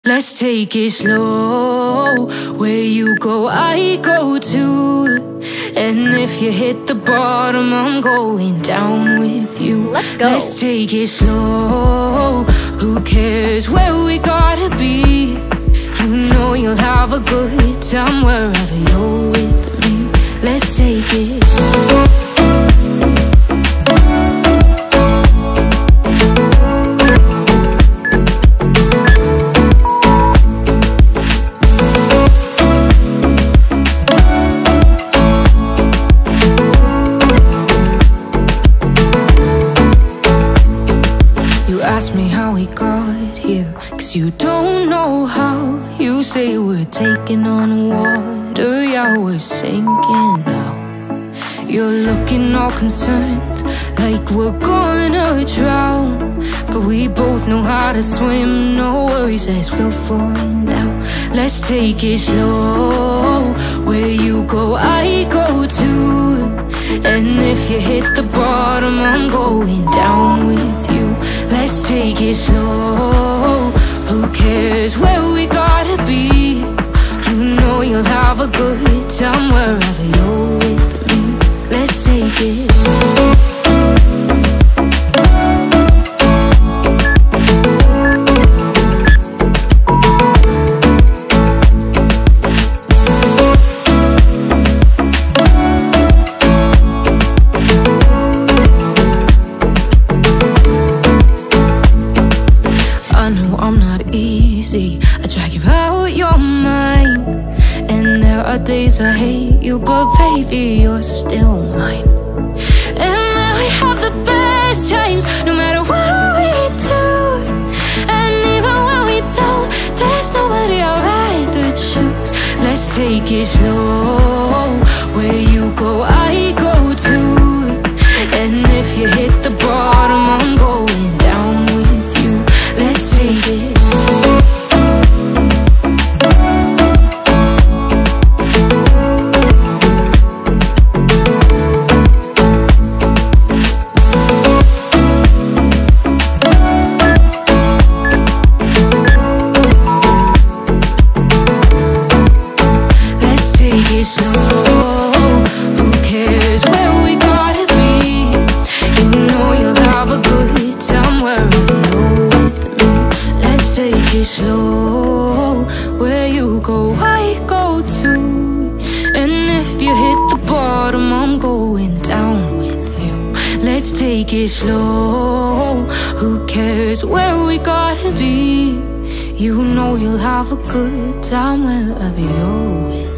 Let's take it slow. Where you go, I go too. And if you hit the bottom, I'm going down with you. Let's go. Let's take it slow. Who cares where we gotta be? You know you'll have a good time wherever you're with me. Let's take it slow. Ask me how we got here, 'cause you don't know how. You say we're taking on water, yeah, we're sinking now. You're looking all concerned, like we're gonna drown. But we both know how to swim, no worries, let's float for now. Let's take it slow. Where you go, I go too. And if you hit the bottom, I'm going down with you. Let's take it slow. Who cares where we gotta be? You know you'll have a good time wherever you're with me. Let's take it slow. I drag you out your mind, and there are days I hate you, but baby, you're still mine. And now we have the best times, no matter what we do. And even when we don't, there's nobody I'd rather choose. Let's take it slow. Where you go, I go too. And if you hit the bottom, I'm going down with you. Let's take it slow. Slow, where you go, I go too. And if you hit the bottom, I'm going down with you. Let's take it slow. Who cares where we gotta be? You know you'll have a good time wherever you're with.